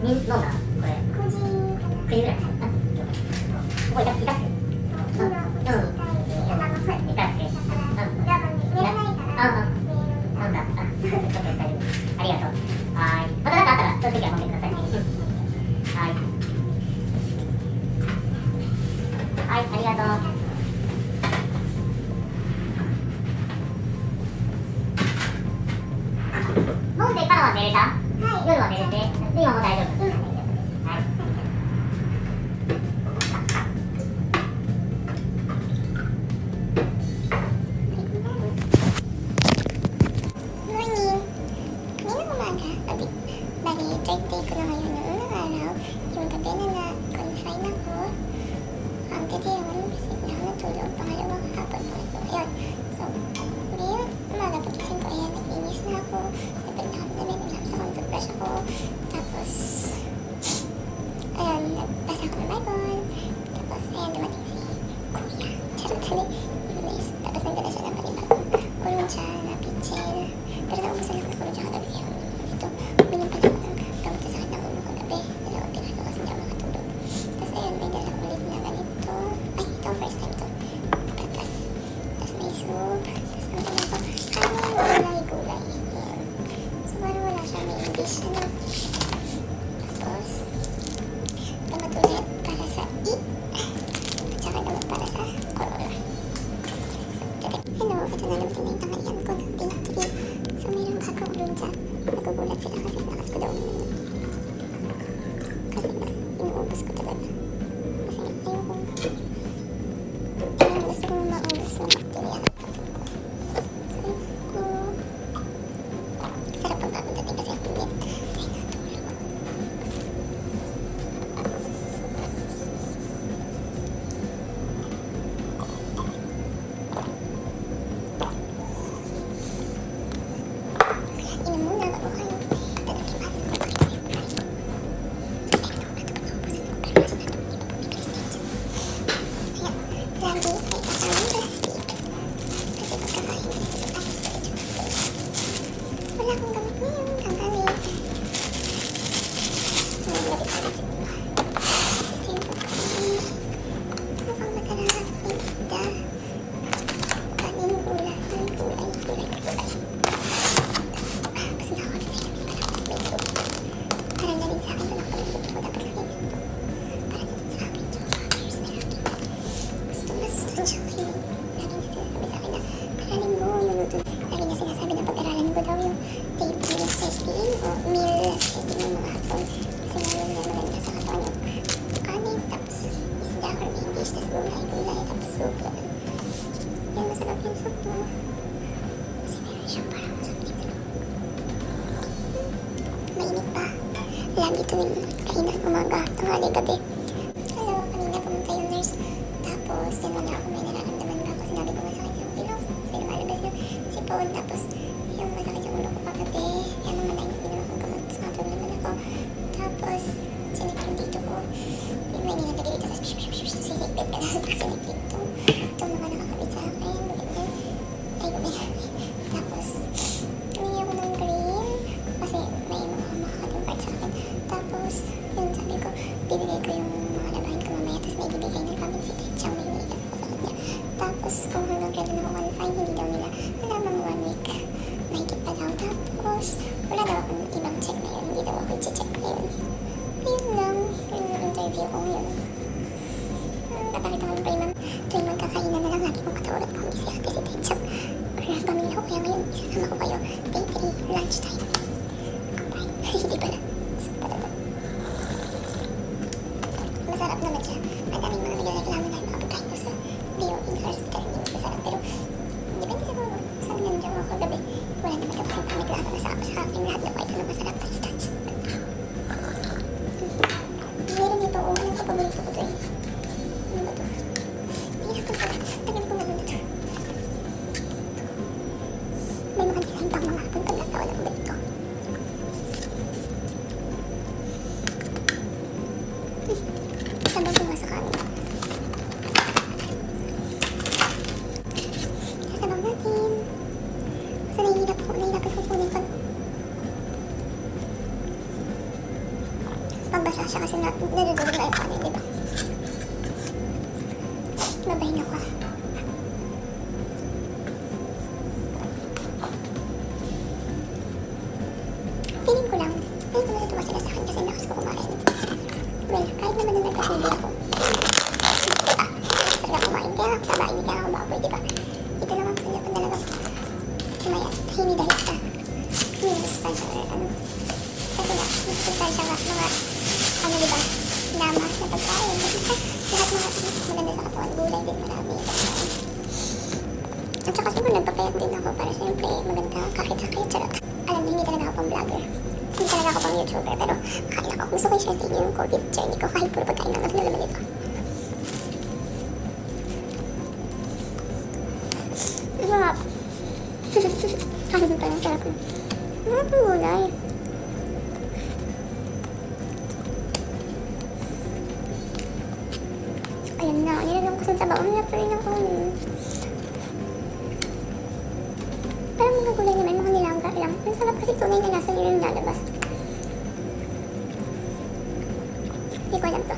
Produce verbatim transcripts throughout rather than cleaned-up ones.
みん飲んだこれくじぐらい。あ、ここ痛く痛くて。うん。うん。痛くて。うん。あ、うん。飲んだ。あ、ちょっと大丈夫。ありがとう。はーい。またなんかあったらそういう時は飲んでください。はい。はい、ありがとう。飲んでからは寝れた？はい。夜は寝れて、今も大丈夫。うん、大丈夫です。はい。 Morning. Ngayong umaga, adi, bali, third day ko na ngayon ng unang araw. Yung gabi na na-confine ako. Um, today, ako rin kasi na ako natulog. Pangalawang hapon ko ito. Ayun. So, ngayon, umaga pagising ko, ayan, naglinis na ako. Napag na ako na may naglapsa ako, nag-brush ako. Tapos, ayun, nagbasa ako ng Bible. Tapos, ayan, dumating si Kuya. Charot, sabi. Nice. Tapos, nagdala siya ng panibagong kuruncha na pichel. Pero naubusan ako ng kuruncha kagabi. Kaya, ito, uminom pa lang ng gamot sa sakit ng ulo kagabi. Dalawang piraso kasi hindi ako makatulog. Tapos, ayun, may dala ulit na ganito. Ay, ito ang first time to. Tapos, tapos may soup. Tapos, ano naman to? Kanin, gulay, gulay. Ayan. So, parang wala siya. May dish, ano. Tapos, gamot ulit para sa I. At saka gamot para sa corona. Hello, ito na naman na yung tanghalian ko ng tinaktirin. So, mayroong kakaulong dyan. Nagugulat sila kasi nakas ko daw uminom. Kasi na, inuubos ko talaga. Kasi ayoko. Ayun, gusto ko maubos yung bacteria. So, ayoko. Sarap ang bagong dating kasi ang init. Ay, natulog ko. Inom muna bago kayo. Tadakimasu. Ayan, lagi ay kasamang plastic. Kasi pagkakain dito sa plastic. Wala akong gamit ngayon. Gagamit. May gabi pa rin siguro. Ito yung pagkain. Ito pang masarap. May isda. Kanin, gulay, gulay, gulay, gulay. Kasi nakakapit sa kami para sa may soup. Parang galing sa akin. Wala ko lang ko dapat lang yun. Parang galing sa akin. Yung flowers na lagi. Gusto masustansya ko yun. Lagi niya sinasabi sa akin na aralin mo yung luto. Lagi niya sinasabi na pag-aralan ko daw yung table of testing o meal testing ng mga hapon. Kasi ngayon na maganda sa katawan yung kanin. Tapos isda or main dish. Tapos gulay, gulay. Tapos soup. Yan, masarap yung soup mo. Kasi meron siyang parang masarap yung soup. Mainit pa. Lagi tuwing kainan umaga, tanghali, gabi. Hello, kanina pumunta yung nurse. Tapos, yan wala ako may nararamdaman ba ako. Sinabi ko masakit yung ilong. Kasi lumalabas yung sipon. Tapos, yung masakit yung ulo ko kagabi. Kaya mamatay na pinuha kong gamot. Tapos, natulog naman ako. Tapos, sinik yung dito ko. Yung may nilalagay dito. Tapos, psh, psh, psh, psh, sinikbit ka na. Tapos, sinik dito. Ito mga nakakabit sa akin. Ganyan. Ay, ganyan. Tapos, humingi ako ng cream. Kasi may mga makakatong part sa akin. Tapos, yun sabi ko, bibigay ko yung mga labahin ko mamaya. Tapos may bibigay ng family secret siya. May hinihigas ako sa kanya. Tapos, kung hanggang kailan ako confine, hindi daw nila wala mang one week. Mahigit pa daw. Tapos, wala daw akong ibang check na yun. Hindi daw ako i-check na yun. Ayun lang. Yung interview ko ngayon. Natakita ko yung Rayman. Tuwing magkakainan na lang lagi kong katawagan ko. Hindi si ate si Tetsup. Or pamilya ko. Kaya ngayon, isasama ko kayo. Day three, lunchtime. Hindi pala. Soup pala to. Masarap naman siya. Madaming mga nagreklamo na yung mga pagkain ko sa Rio in hospital. Hindi masasarap. Pero, depende siguro. Sabi naman dyan ako kagabi. Wala naman tapos yung paniklamo na sa sa akin. Lahat na kahit ano masarap. Tapos touch. Meron ito. Oh, anong kapaborito ko to eh. Ano ba to? Hindi na pala. Tagal ko naman ito. May mga design pang mga hapon pag natawa ng ulit ko. nababasa siya kasi na, nadudulog na yung panin, di ba? Babahin ako. Feeling ko lang, feeling ko natutuwa sila sa akin kasi lakas ko kumain. Well, kahit naman na nagkasili ako. Ah, talaga kumain. Kaya ako taba, hindi kaya ako baboy, di ba? Ito naman kanya pa talaga kumaya. Hindi dahil sa hindi sustansya or ano. Kasi nga, mas sustansya nga mga ano, di ba? Nama na pagkain. Kasi sa lahat mga maganda sa katawan, gulay din marami. At saka siguro nagpapayat din ako para siyempre maganda kakit-kakit. Charot. Alam niyo, hindi talaga ako pang vlogger. Hindi talaga ako pang YouTuber. Pero makain ako. Gusto ko i-share sa inyo yung COVID journey ko. Kahit puro pagkain lang na pinalaman nito. Sarap. Kain pa ng sarap. Sarap ng gulay. Ayan na. Nilagyan ko sa sabaw. Nilagyan pa rin ako. Parang mga gulay naman, mga nilangga lang. Ang sarap kasi tunay na nasa nyo yung lalabas. Hindi ko alam to.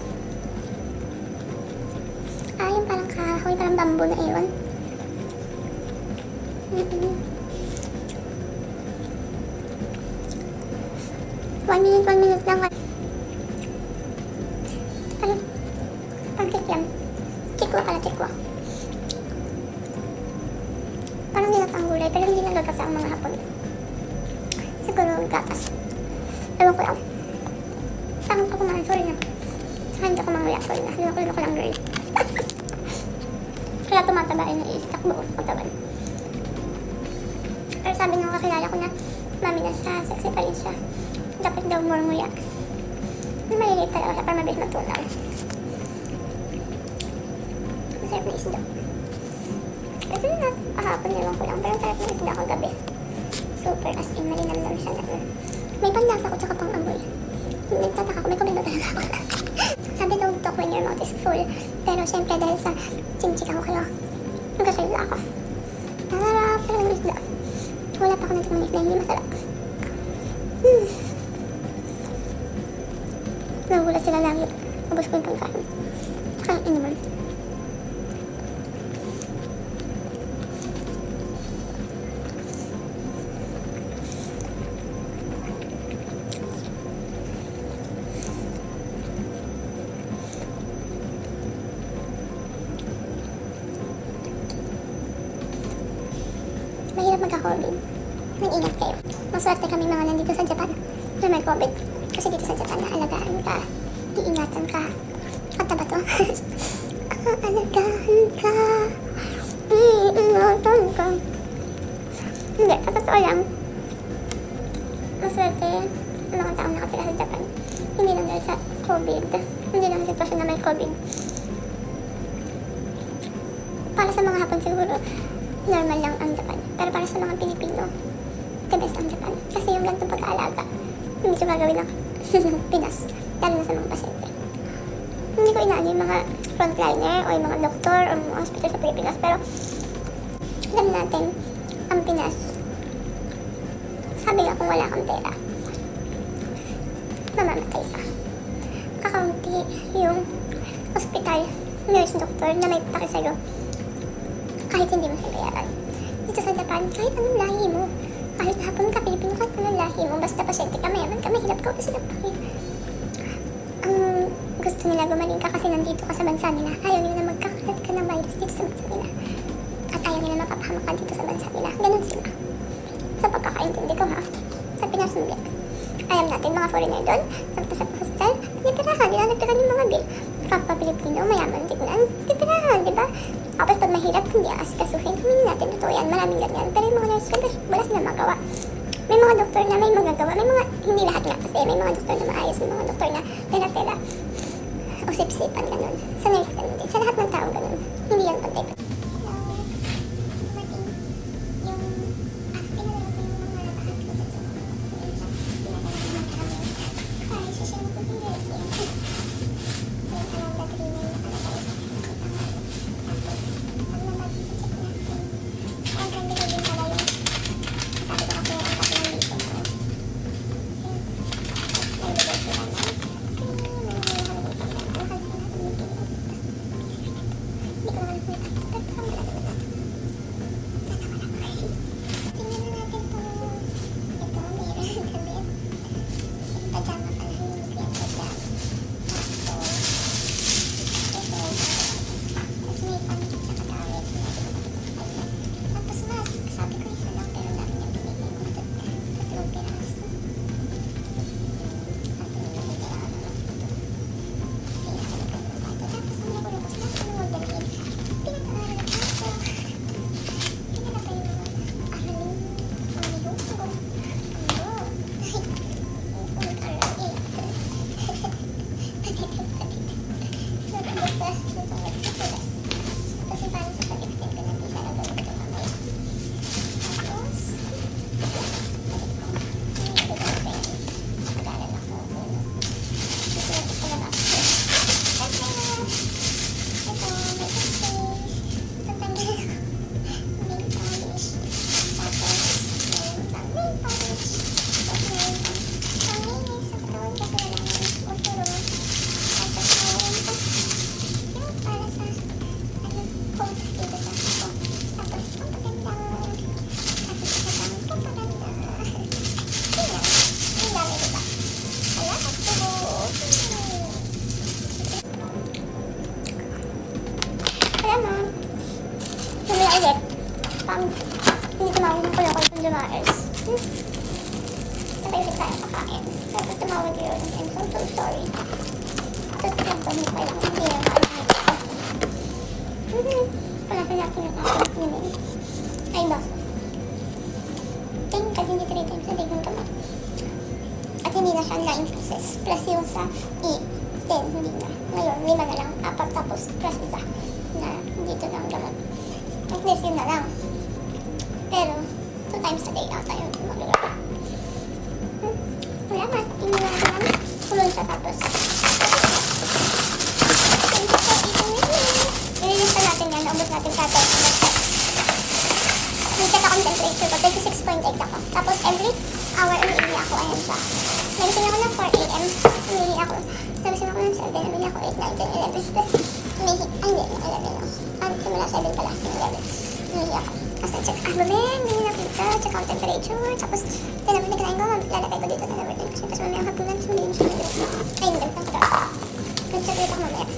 Ah, yung parang kahoy, parang bamboo na iwan. Mm-hmm. One minute, one minute lang. Ano? Pancake yan. Chikwa pala, chikwa. Parang nilatang gulay, pero hindi lang gagasa ang mga hapon. Siguro gatas. Ewan ko lang. Tangan ko kumain, sorry na. Saka hindi ako mangulak, sorry na. Lulok-lulok ko lang girl. Kaya tumataba yun, i-stack buo sa katawan. Pero sabi ng kakilala ko na mami na siya, sexy pa rin siya. Dapat daw more nguya. Maliliit talaga siya para mabilis matunaw. Masarap na isda. Ito na natin kahapon, ewan ko lang. Pero sarap na isda kagabi. Super as in, malinamnam siya na. May panlasa ko tsaka pang amoy. Nagtataka ko, may kabin ba talaga ako? Sabi daw talk when your mouth is full. Pero syempre dahil sa chimchik ako kayo, nagkasalila ako. Masarap talaga ng isda. Wala pa ako natin ng isda, hindi masarap. Hmm. Nagulat sila lagi. Ubus ko yung pagkain. Tsaka yung inuman. Mahirap magka-COVID. Mag-ingat kayo. Maswerte kami mga nandito sa Japan na may COVID. Kasi dito sa Japan, naalagaan ka. Iingatan ka. Kata ba to? Aalagaan ka. Iingatan ka. Hindi, sa totoo lang. Maswerte ang mga taong nakatira sa Japan. Hindi lang dahil sa COVID. Hindi lang sitwasyon na may COVID. Para sa mga Hapon siguro, normal lang ang Japan. Pero para sa mga Pilipino, the best ang Japan. Kasi yung ganitong pag-aalaga, hindi siya gagawin ng Pinas. Lalo na sa mga pasyente. Hindi ko inaano yung mga frontliner o yung mga doktor o mga hospital sa Pilipinas. Pero alam natin, ang Pinas, sabi nga kung wala kang pera, mamamatay ka. Kakaunti yung hospital, nurse, doktor na may paki sa'yo. Kahit hindi mo siya bayaran. Dito sa Japan, kahit anong lahi mo, kahit Hapon ka, Pilipino, kahit anong lahi mo, basta pasyente ka, mayaman ka, mahirap ka, kasi nagpaki. Ang gusto nila gumaling ka kasi nandito ka sa bansa nila. Ayaw nila na magkakalat ka ng virus dito sa bansa nila. At ayaw nila mapapahamak ka dito sa bansa nila. Ganun sila. Sa pagkakaintindi ko ha, sa Pinas mo yan. Alam natin, mga foreigner doon, samta sa hospital, pinipirahan, nilalagtagan yung mga bill. Kapag Pilipino, mayaman, tignan, pinipirahan, di ba? Tapos pag mahirap, hindi asikasuhin. Kaminin natin, totoo yan, maraming ganyan. Pero yung mga nurse, wala sila magawa. May mga doktor na may magagawa. May mga, hindi lahat nga kasi, may mga doktor na maayos, may mga doktor na tela-tela. O sip-sipan, ganun. Sa nurse, ganun din. Sa lahat ng tao, ganun. Hindi yan pantay. medyo maayos. Hmm. Sabay ulit tayo kakain. Tapos tumawag yun. I'm so, so sorry. So, tignan ko, hindi pa lang. Hindi lang maalam ito. Hmm. Wala sa natin yung aking yun eh. Ay, bako. Tingin kasi hindi three times na day kong tama. At hindi na siya nine pieces. Plus yung sa eight, ten, hindi na. Ngayon, lima na lang. Apat tapos plus isa na dito na ang gamot. At least yun na lang. Pero, two times a day ata yun magagawa. Hmm. Wala na. Tingin na lang. Kulon siya tapos. Thank you for eating with me. I-release na natin yan. Naubos natin kata. Nag-check ako ng temperature ko. thirty-six point eight ako. Tapos every hour umiili ako. Ayan siya. Nagising ako ng four a m Umiili ako. Nagising ako ng seven. Umiili ako eight, nine, ten, eleven. Umiili. Ay, hindi. eleven ako. Ah, simula seven pala. eleven. Umiili ako. Tapos nag-check. Ah, babeng. Hindi na pizza. Check ako temperature. Tapos, tinapos na kinain ko. Lalagay ko dito na number ten. Tapos mamaya ang hapunan. Tapos hindi siya nag-check. Ay, hindi. Nag-check ulit ako mamaya.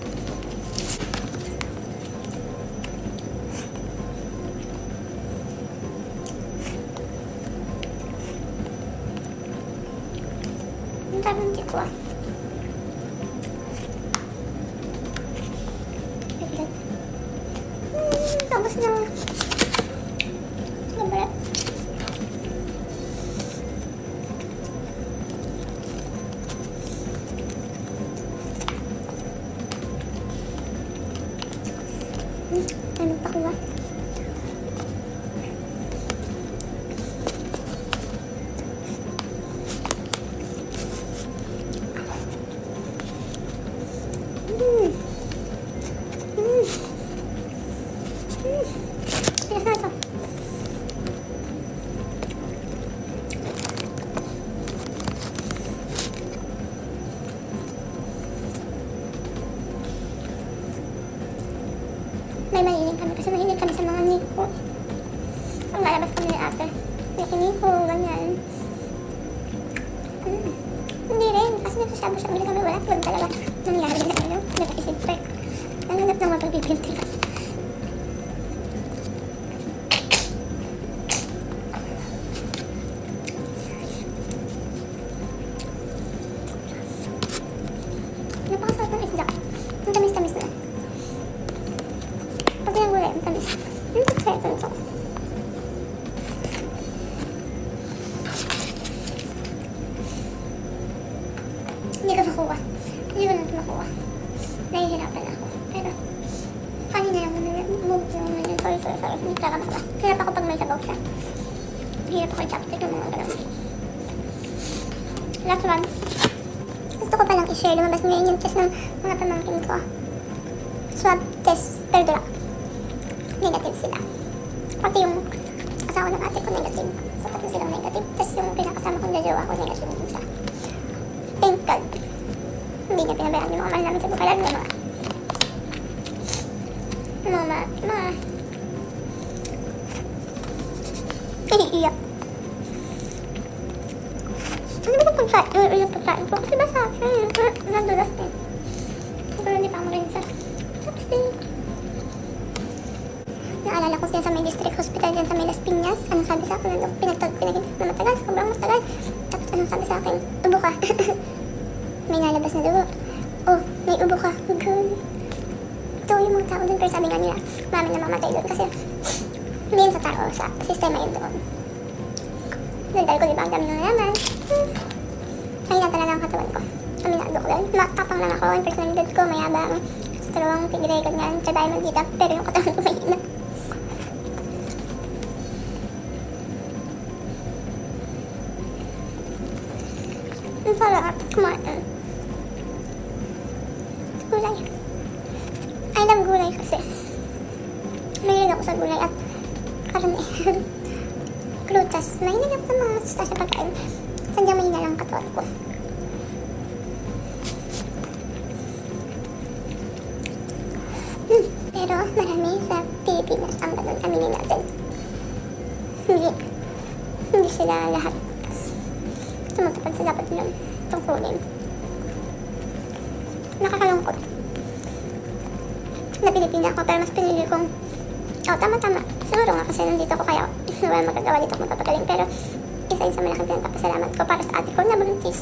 Ang sarap ng tiko ah. Hmm, tapos na. Nabalat. Hmm, ano pa kuha? May mahilig kami kasi mahilig kami sa mga niko. Ang lalabas kami ni ate. May kiniko, ganyan. Hmm. Hindi rin. Kasi nagsasabi siya, bili kami wala. Wala talaga nangyari na ano. Nag-isip pa. Nanganap ng mga pagpipilter. Napakasarap ng isda. Ang tamis-tamis na. Pag yung gulay, ang tamis. Hmm, kaya ito nito. Hindi ko makuha. Hindi ko na ito makuha. Nahihirapan ako. Pero, funny na lang naman. Move yung mga sorry, sorry, sorry. Hindi talaga makuha. Hirap ako pag may sabaw siya. Hirap ako i-chapstick yung mga ganun. Last one. Gusto ko palang i-share. Lumabas ngayon yung test ng mga pamangkin ko. Swab test. Pero dura. Negative sila. Pati yung asawa ng ate ko negative. So, pati silang negative. Tapos yung pinakasama kong jajowa ko negative din siya. Thank God. Hindi niya pinabayaan yung mga mahal namin sa Bukalan. Mga mama, ma. Iiyak. Ano ba itong pagkain? Ano yung pagkain ko? Kasi basa siya eh. Nandulas eh. Pero hindi pa ako rin sa chopstick. Naalala ko siya sa may district hospital dyan sa may Las Piñas. Anong sabi sa akin? Nandun, pinagtag, pinagtag na matagal. Sobrang matagal. Tapos anong sabi sa akin? Ubo ka. May nalabas na dugo. Oh, may ubo ka. Good. Ito yung mga tao dun. Pero sabi nga nila, mami na mamatay dun. Kasi hindi yun sa tao. Sa sistema yun doon. Nandal ko, di ba? Ang dami nung nalaman. Hmm. Ay na talaga ang katawan ko. Aminado ko dun. Matapang lang ako. Yung personalidad ko, mayabang. Strong, tigray, ganyan. Sa diamond dito. Pero yung katawan ko mahina. Ang sarap kumain. Gulay. I love gulay kasi. Mahilig ako sa gulay at karne. Prutas. Mahilig ako sa mga sustasya pagkain. Sadyang mahina lang katawan ko. Hmm. Pero marami sa Pilipinas ang ganun. Aminin natin. Hindi. Hindi sila lahat tumatapad sa dapat nilang tungkulin. Nakakalungkot. Na Pilipina ako pero mas pinili kong Oh, tama-tama. Siguro nga kasi nandito ko kaya wala magagawa dito kung magpapagaling. Pero isa yun sa malaking pinagpapasalamat ko para sa ate ko na buntis.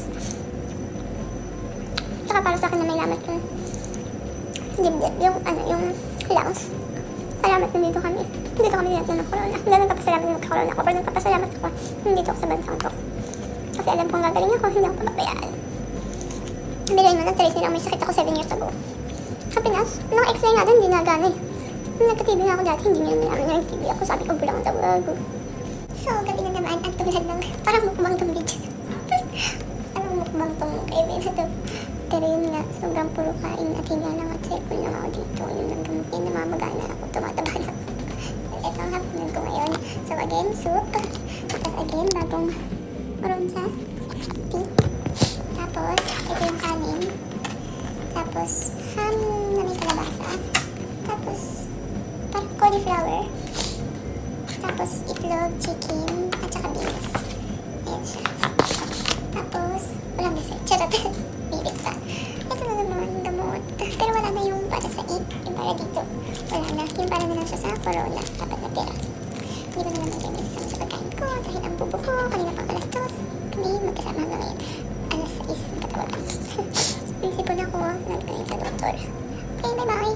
Saka para sa akin na may lamat yung dibdib, yung ano, yung lungs. Salamat nandito kami. Nandito kami dinatnan ng corona. Hindi nagpapasalamat na nagka-corona ako. Pero nagpapasalamat ako nandito ako sa bansang to. Kasi alam kong gagaling ako, hindi ako papabayaan. Bilhin mo, nag-trace nila may sakit ako seven years ago. Sa Pinas, nung x-ray nga doon, hindi nagana eh. Nung nagka-T V na ako dati, hindi nyo naman namin nag-T V ako. Sabi ko, bulang ang tawag. So, gabi na naman at tulad ng parang mukbang tong video. Parang mukbang tong Kevin na to. Pero yun nga, sobrang puro kain at hinga lang at second lang ako dito. Yun lang gamot yun, namamagana ako, tumataba na ako. Ito ang hapunan ko ngayon. So again, soup. Tapos again, bagong oronsa. Tea. Tapos, ito yung kanin. Tapos, ham na may kalabasa. Tapos, parang cauliflower. Tapos, itlog, chicken, at saka beans. Ayan siya. Tapos, walang dessert. Charot. Pilit pa. Ito na naman, gamot. Pero wala na yung para sa eat. Yung para dito. Wala na. Yung para na lang siya sa corona. Dapat na pera. Hindi ko na naman yung isasama sa pagkain ko. Dahil ang bubo ko, kanina pang alas dos. Kami magkasama hanggang ngayon. Alas sais, magkatawa lang. Naisipon ako. Nagkain sa doktor. Okay, bye-bye.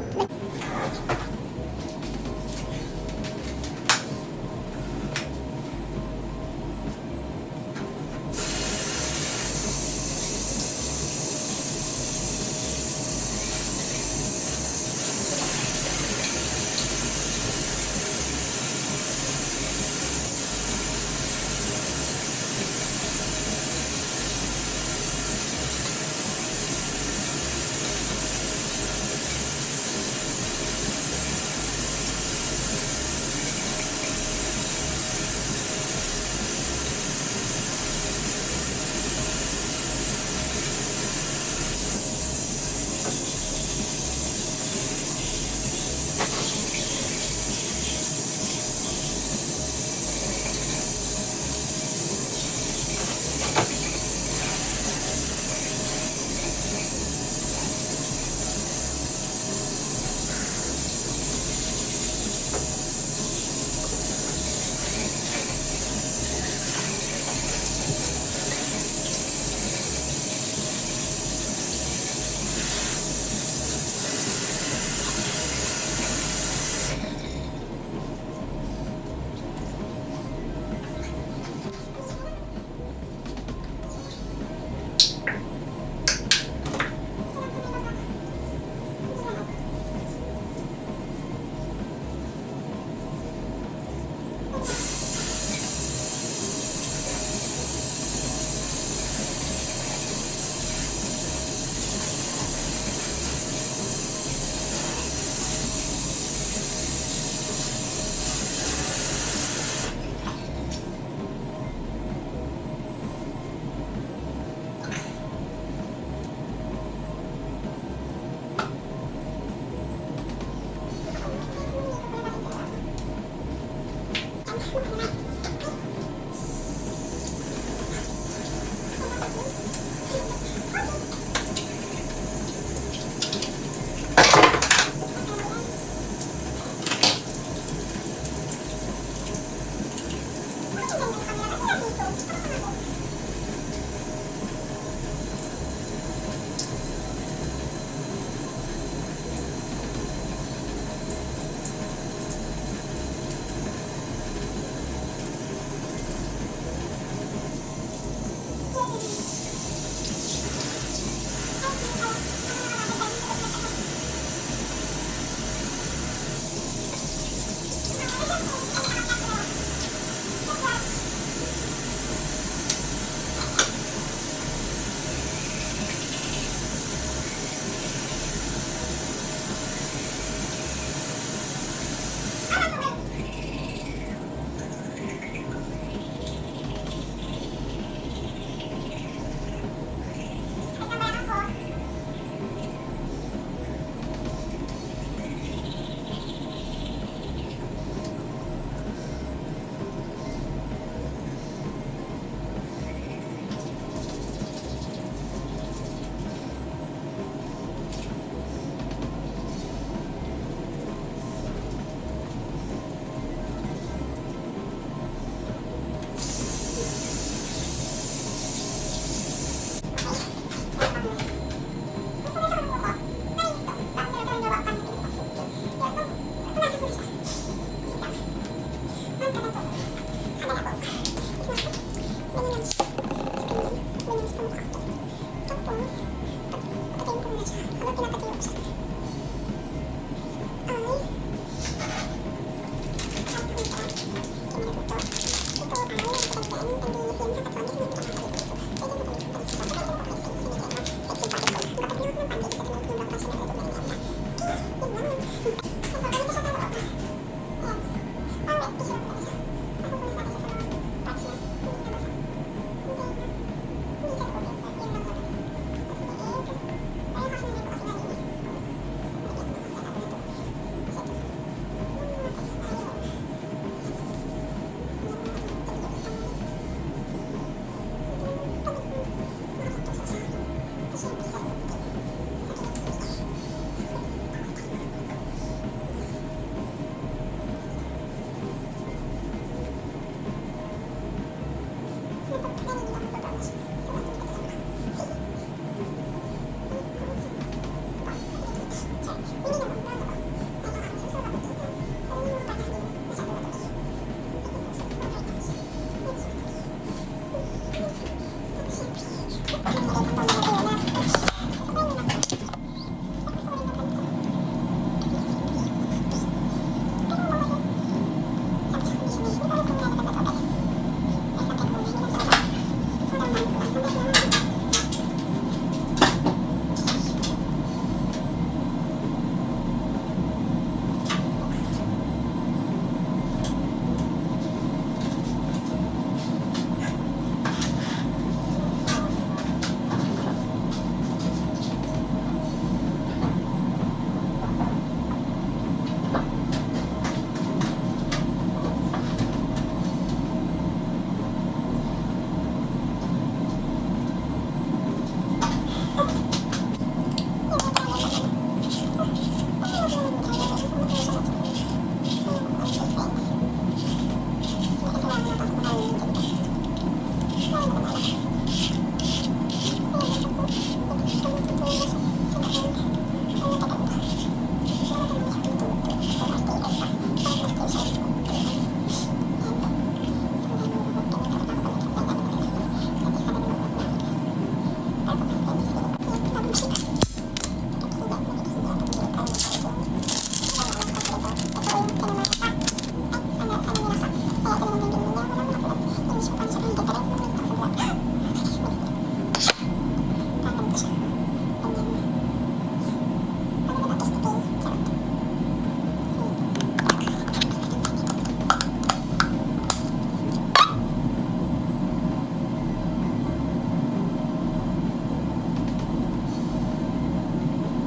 Kalau pinapatuyo ko siya. Ay. At ito. Gimana po ito? Ito ay nagpapagsan. Pag-iisin sa katawan. Kasi hindi pinapatuyo ko ito. Pwede mo pala ito. Pwede mo pala ito. Pwede mo pala ito. Sexy pa ito. Kapag yung pancake sa tinong tulong pa siya na ito. Yun lang. Napapalito siya sa loob. Ayan. Alright. Tissue ko pala siya. Makukulis natin siya sa mga parts niya. Hindi nabasa. Hindi. Hindi siya loob yun sa yun lang labas. Tapos may egg. Parang kasi hindi ko kasi nalinis.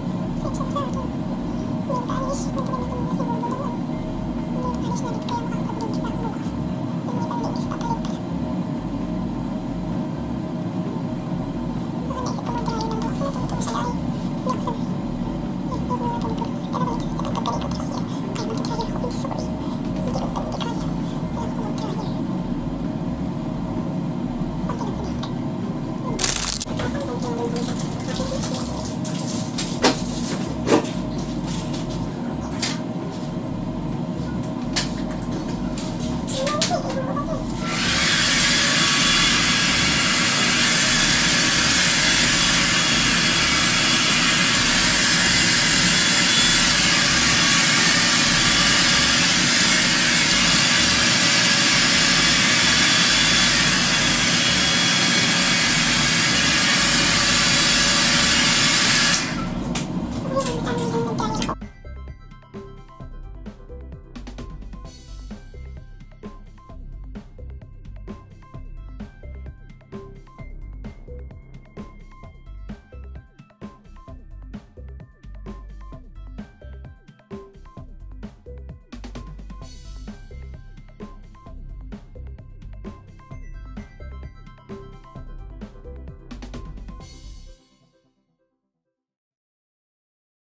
Hindi